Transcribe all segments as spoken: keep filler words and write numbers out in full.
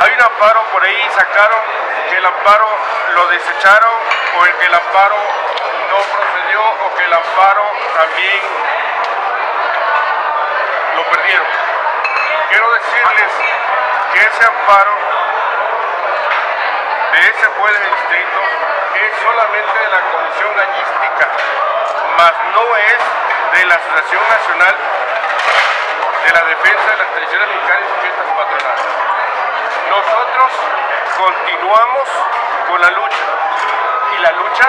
Hay un amparo por ahí, sacaron que el amparo lo desecharon, o el que el amparo no procedió, o que el amparo también lo perdieron. Quiero decirles que ese amparo de ese juez de distrito es solamente de la Comisión Gallística, mas no es de la Asociación Nacional de la Defensa de las Tradiciones Mexicanas y Fiestas Patronales. Nosotros continuamos con la lucha, y la lucha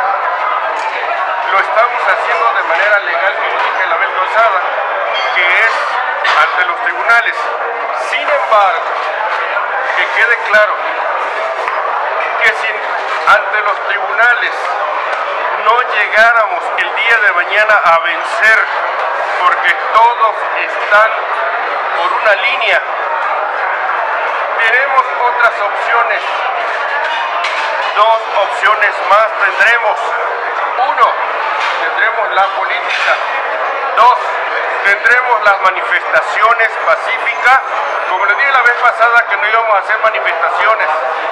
lo estamos haciendo de manera legal, como dije la vez pasada, que es ante los tribunales. Sin embargo, que quede claro que si ante los tribunales no llegáramos el día de mañana a vencer, porque todos están por una línea, tenemos otras opciones, dos opciones más tendremos. Uno, tendremos la política. Dos, tendremos las manifestaciones pacíficas. Como les dije la vez pasada que no íbamos a hacer manifestaciones,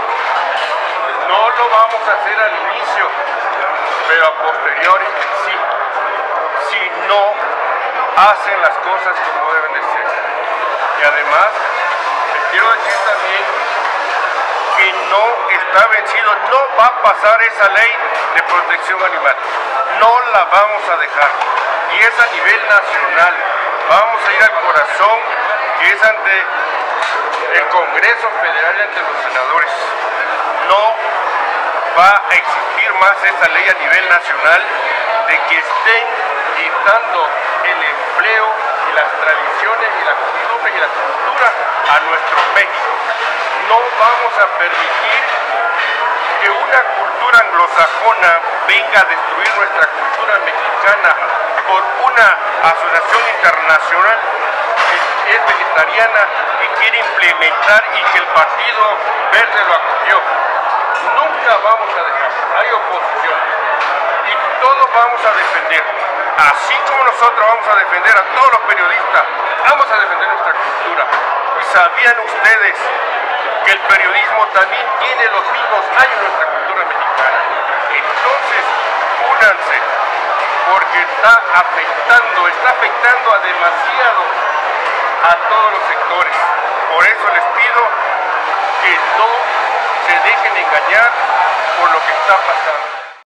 no lo vamos a hacer al inicio, pero a posteriori sí, si no hacen las cosas como deben de ser. Y además, les quiero decir también que no está vencido, no va a pasar esa ley de protección animal, no la vamos a dejar, y es a nivel nacional. Vamos a ir al corazón, que es ante el Congreso Federal y ante los senadores. No va a existir más esa ley a nivel nacional de que estén quitando el empleo y las tradiciones y la costumbre y la cultura a nuestro México. No vamos a permitir que una cultura anglosajona venga a destruir nuestra cultura mexicana por una asociación internacional que es vegetariana y quiere implementar, y que el Partido Verde lo acogió. Nunca vamos a dejar, hay oposición y todos vamos a defender, así como nosotros vamos a defender a todos los periodistas, vamos a defender nuestra cultura. ¿Y sabían ustedes que el periodismo también tiene los mismos años en nuestra cultura mexicana? Entonces, únanse, porque está afectando, está afectando a demasiado a todos los sectores. Por eso les pido que no se dejen engañar por lo que está pasando.